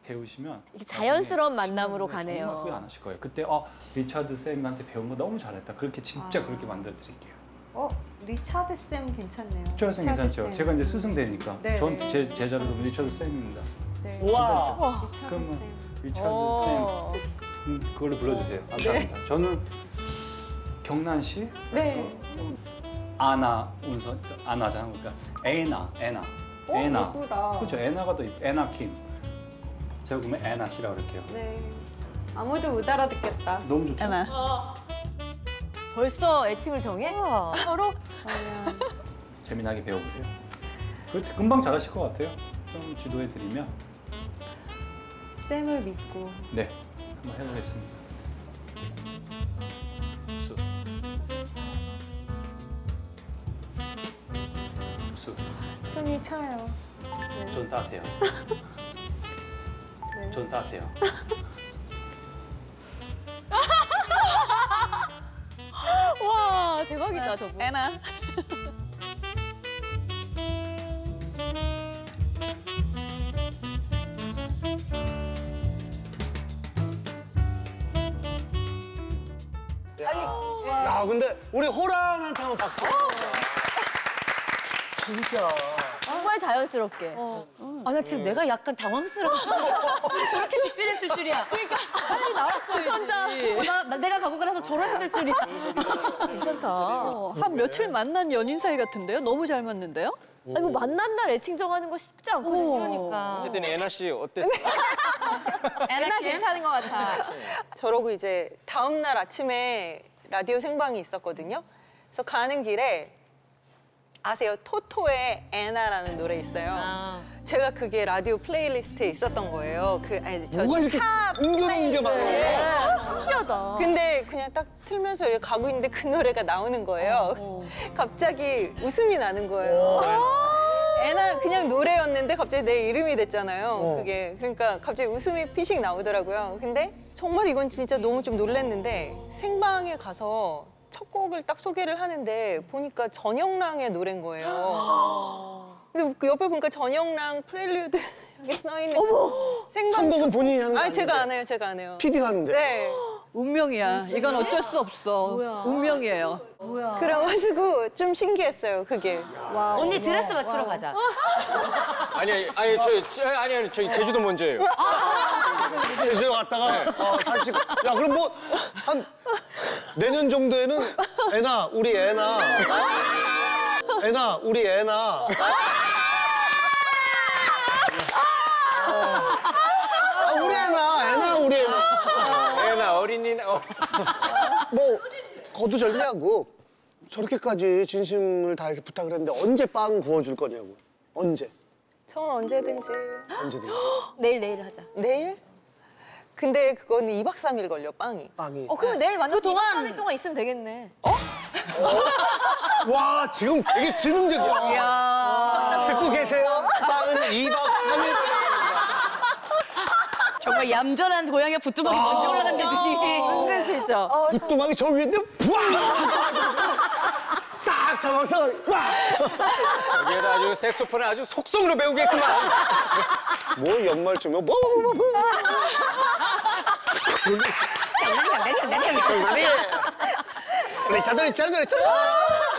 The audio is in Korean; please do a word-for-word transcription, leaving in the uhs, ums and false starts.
배우시면 이게 자연스러운 만남으로 가네요. 정말 후회 안 하실 거예요. 그때 어, 리차드 쌤한테 배운 거 너무 잘했다. 그렇게 진짜 아. 그렇게 만들어 드릴게요. 어, 리차드 쌤 괜찮네요. 리차드 쌤 괜찮죠? 쌤. 제가 이제 스승되니까. 네, 전 네. 제 제자로 좀 리차드 쌤입니다. 네. 우와. 와. 리차드 그러면 쌤. 리차드 오. 쌤 음, 그걸로 불러주세요. 감사합니다. 저는 경란시 네. 아나 운선 아나잖아. 그러니까 에나 에나 오, 에나. 예쁘다. 그렇죠. 에나가 더 예쁘. 에나킨. 제가 그러면 에나 씨라고 그럴게요. 네. 아무도 못 알아듣겠다. 너무 좋죠. 에나. 벌써 애칭을 정해? 서로? 과연. 재미나게 배워보세요. 그 금방 잘하실 것 같아요. 좀 지도해드리면. 쌤을 믿고. 네, 한번 해보겠습니다. 수. 수. 손이 차요. 네. 전 따뜻해요. 네. 전 따뜻해요. 와, 대박이다, 저분. 에나. 야, 근데 우리 호랑한테 한번 박수. 진짜. 정말 자연스럽게. 아, 나 지금 내가 약간 당황스러웠어. 저렇게 직진했을 줄이야. 그러니까 빨리 나왔어야지. 주선자. 어, 나, 나 내가 가고 그래서 저랬을 줄이야. 괜찮다. 어, 한 며칠 만난 연인 사이 같은데요? 너무 잘 맞는데요? 아니, 뭐 만난 날 애칭 정하는 거 쉽지 않거든요. 그러니까. 어쨌든 애나 씨 어땠어요? 애나 괜찮은 것 같아. 저러고 이제 다음 날 아침에 라디오 생방이 있었거든요. 그래서 가는 길에 아세요? 토토의 애나라는 노래 있어요. 아. 제가 그게 라디오 플레이리스트에 있었던 거예요. 그 아니 저 뭐가 이렇게 차 옮겨놓은 게 많아. 신기하다. 근데 그냥 딱 틀면서 이렇게 가고 있는데 그 노래가 나오는 거예요. 갑자기 웃음이 나는 거예요. 애나 그냥 노래였는데 갑자기 내 이름이 됐잖아요. 어. 그게 그러니까 갑자기 웃음이 피식 나오더라고요. 근데 정말 이건 진짜 너무 좀 놀랐는데 생방에 가서 첫 곡을 딱 소개를 하는데 보니까 전영랑의 노래인 거예요. 근데 그 옆에 보니까 전영랑 프렐류드 여기 써 있는. 어머. 생방 선곡은 본인이 하는 거 아니 아닌데. 제가 안 해요. 제가 안 해요. 피디가 하는데. 네. 운명이야. 이건 어쩔 수 없어. 뭐야. 운명이에요. 뭐야. 그래가지고 좀 신기했어요. 그게. 언니 드레스 맞추러 가자. 아니 아니 아니 저, 저 아니 아니 저희 제주도 먼저예요. 제주도 갔다가 어, 사진 찍고. 야, 그럼 뭐 한 내년 정도에는 애나 우리 애나 애나 우리 애나 어. 아, 우리 애나 애나 우리 애나 애나 어린이 어. 뭐 거두절미하고 저렇게까지 진심을 다해서 부탁을 했는데 언제 빵 구워줄 거냐고. 언제? 전 언제든지. 언제든지. 내일, 내일 하자. 내일? 근데 그거는 이박 삼일 걸려, 빵이. 빵이. 어, 그럼 내일 만나서 그동안- 삼 일 동안 있으면 되겠네. 와, 지금 되게 지능적이야. 듣고 계세요? 빵은 이박 삼일 정말 얌전한 고양이가 부뚜막이 먼저 올라간다더니. 은근슬쩍. 부뚜막이 저 위에 있는데 딱 잡아서 와! 여기에다 아주 색소폰을 아주 속성으로 배우겠구만. 뭐 연말쯤에 뭐, 뭐, 뭐, 뭐. 우리 차돌이 차돌이 차돌이